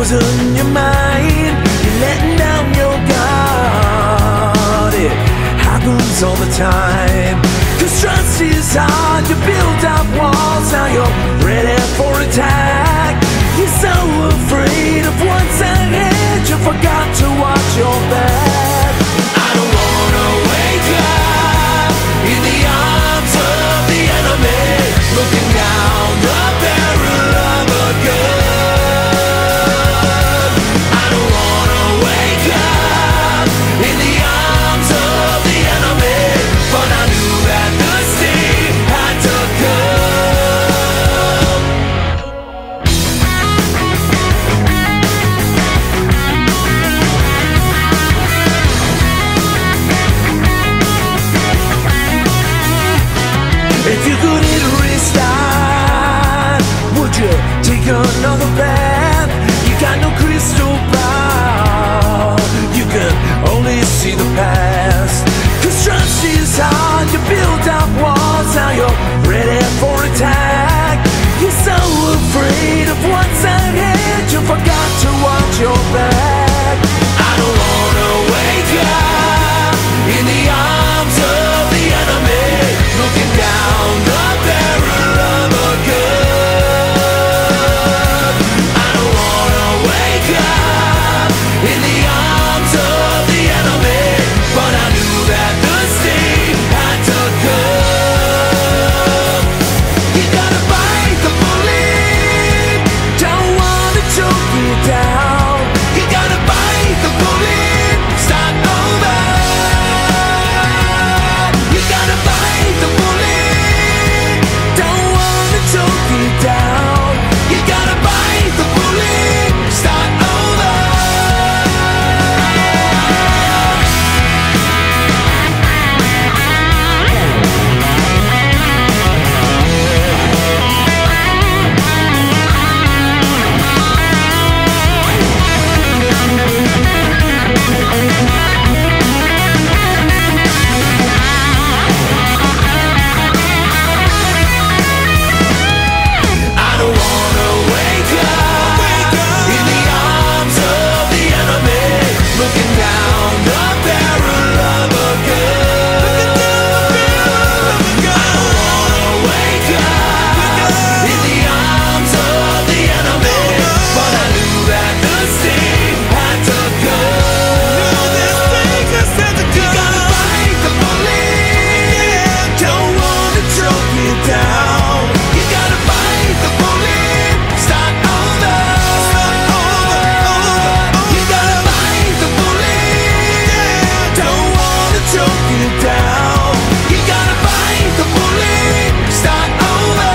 losing your mind, you're letting down your guard. It happens all the time, 'cause trust is hard. You build up walls, now you're ready for attack. You're so afraid of what's ahead, you forgot to watch your back. I don't wanna wake up in the arms of the enemy, looking down the barrel of a gun. I don't wanna wake up in the arms of the enemy, but I knew that the sting had to come. If you could hit restart, would you take another path? You got no crystal ball, you can only see the past. 'Cause trust is hard, you build up walls, now you're ready for attack. You're so afraid of what's ahead, you forgot to watch your back. I don't wanna wake up in the arms of the enemy, looking down the barrel of a gun. I don't wanna wake up in the arms of the enemy, but I knew that the sting had to come. You gotta bite the bullet, don't wanna choke you down. You gotta bite the bullet, start over. You gotta bite the bullet, don't wanna choke you down. You gotta bite the bullet, start over. I don't wanna wake up in the arms of the enemy, looking down the barrel of a gun. I don't wanna wake up in the arms of the enemy, but I knew that the sting had to come. You gotta bite the bullet, don't wanna choke you down. You gotta bite the bullet, start over. You gotta bite the bullet, don't wanna choke you down. You gotta bite the bullet, start over.